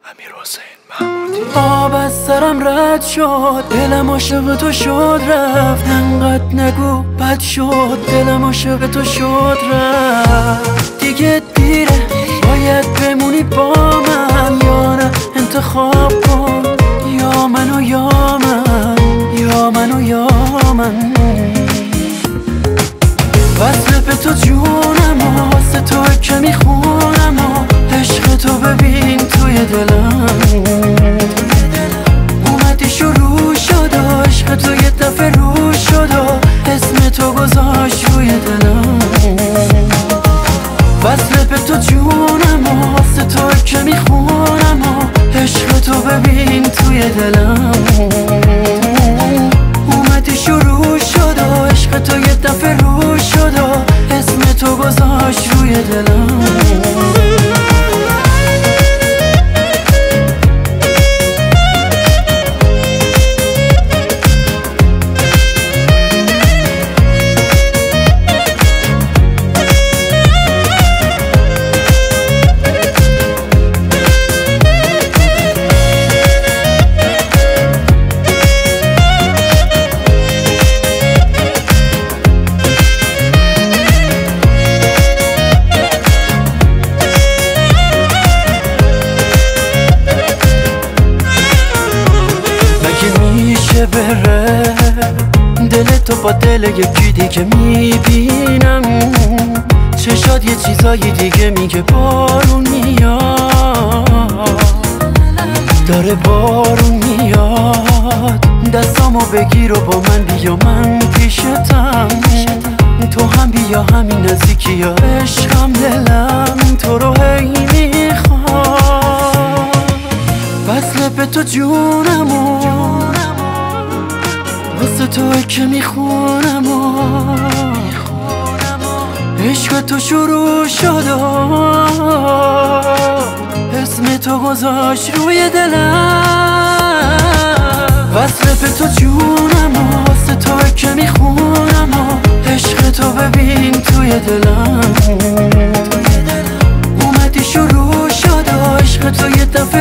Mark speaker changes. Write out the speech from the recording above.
Speaker 1: آب از سرم رد شد، دلم عاشق تو شد رفت. انقدر نگو بد شد، دلم عاشق تو شد رفت. دیگه دیره، باید بمونی با من یا نه انتخاب کن. یا منو یا من، یا منو یا من. وصل به تو جونم، واسه تو که میخونم. عشق تو ببین توی دلم اومدی شروع شد. عشق تو یه دفعه رو شد و اسم تو گذاشت روی دلم. وصل به تو جونم، واسه تو که میخونم. عشق تو ببین توی دلم اومدی شروع شد. عشق تو یه دفعه رو شد و اسم تو گذاشت روی دلم. بره دل تو با دل یکی دیگه میبینم. چشات یه چیزای دیگه میگه بارون میاد، داره بارون میاد. دستامو بگیر و با من بیا، من پیشتم. تو هم بیا همین نزدیکی ها. عشقم دلم تو رو هی میخواد. وصل به تو جونم، واسه تو که میخونم. عشق تو شروع شد اسم تو گذاشت روی دلم. وصل به تو جونم، واسه تو که میخونم. عشق تو ببین توی دلم اومدی شروع شد. عشق تو یه دفعه